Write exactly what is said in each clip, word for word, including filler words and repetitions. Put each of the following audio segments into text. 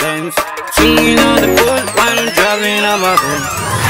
Benz. Swinging on the pool while I'm driving on my Benz.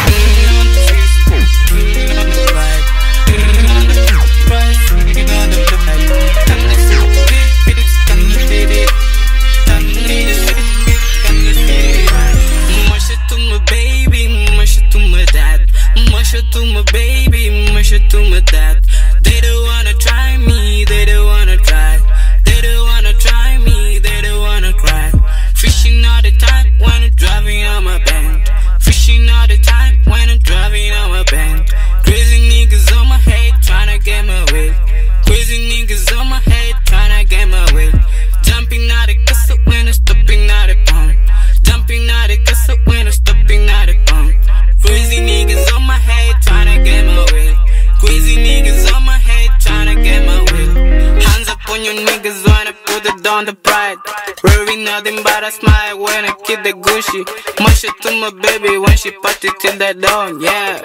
Swinging on the ride, swinging on the ride, swinging on the ride. Can you see it? Can you see it? Can you see it? Can you see it? Mush it to my baby, mush it to my dad. Mush it to my baby, mush it to my dad. They don't wanna try me, they don't wanna try. They don't wanna try me, they don't wanna cry. Fishing all the time when I'm driving on my Benz. Fishing all the time when I'm driving on my Benz. Crazy niggas on my head tryna get my way. Crazy niggas on my head tryna get my way. Jumping out the castle when I'm stopping out the pump. Jumping out the castle when I'm stopping out the pump. Crazy niggas on my head tryna get my way. Crazy niggas on my head tryna get my way. Hands up on your niggas when I put it on the pride. Worry nothing but a smile when I keep the Gucci. Mush it to my baby when she party till the dawn, yeah.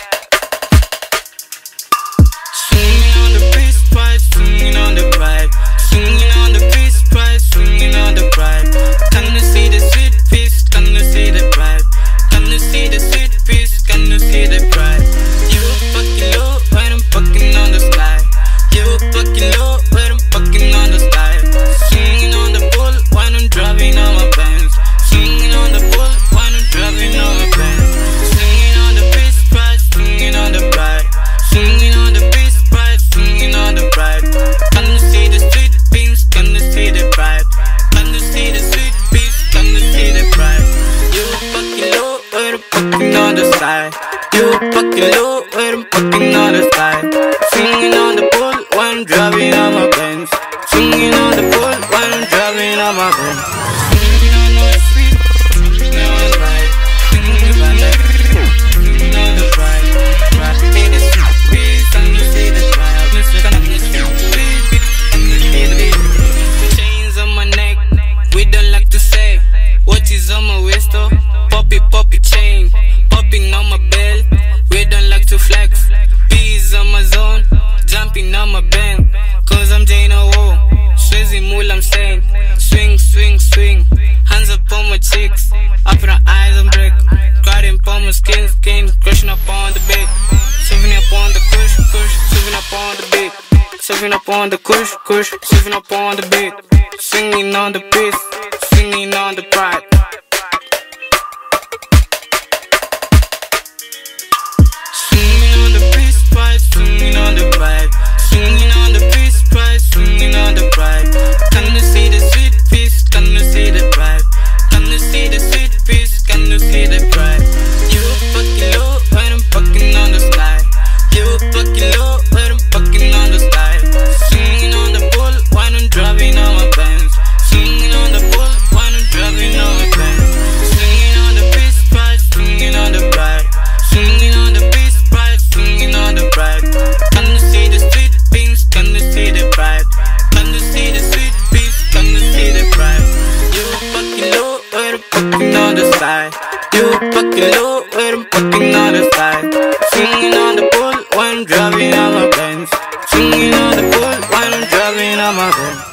Swinging on the beach pride, swinging on the pride. Swinging on the beach pride, swinging on the pride. Can you see the sweet peace? Can you see the pride? Can you see the sweet peace? Can you see the pride? You fucking low when I'm fucking on the sky. You fucking low when I'm fucking on the sky. Swinging on the pool when I'm driving on my Benz. Swinging on the pool when I'm driving on my Benz. Swinging on the beach pride, swinging on the pride. Swinging on the beach pride, swinging on the pride. Can you see the sweet beams? Can you see the pride? Can you see the sweet beams? Can you see the pride? You fucking low when I'm fucking on the sky. You fucking low when I'm fucking on the sky. Swinging on the pool when I'm driving on my Benz. Swinging on the pool when I'm driving on my Benz. Swinging on the street, swinging on the ride, swinging on the swinging on the ride. Right in the street, can you see the drive? Can you see the beat? Can you see the beat? Chains on my neck, we don't like to say. What is on my waist, oh? Poppy, poppy chain, popping on my belt. We don't like to flex. Bees on my zone, jumping on my band. Cause I'm Jane O. Swizzy Mool, I'm saying. Swing, swing, swing. Hands up on my cheeks. Up in the eyes, I'm brick. Cutting upon my skin, skin. Crushing up on the beat. Serving up on the kush, kush. Serving up on the beat. Serving up on the kush, kush. Serving up on the beat. Swinging on the beat. Swinging on the pride. Swinging on the pride, swinging on the peace pride, swinging on the pride. Can you see the sweet peace? Can you see the pride? Can you see the sweet peace? Can you see the pride? You fucking low when I'm fucking on the sky. You fucking low when I'm fucking on the sky. Swinging on the pool when I'm driving on my Benz. Swinging on the pool when I'm driving on my Benz. Swinging on the peace pride, swinging on the pride. Swinging on the peace pride, swinging on the pride. Can you see the sweet beams? Can you see the pride? Can you see the sweet beams? Can you see the pride? You fucking low when I'm fucking on the sky. You fucking low when I'm fucking on the sky. Swinging on the pool when I'm driving on my Benz. Swinging on the pool when I'm driving on my Benz.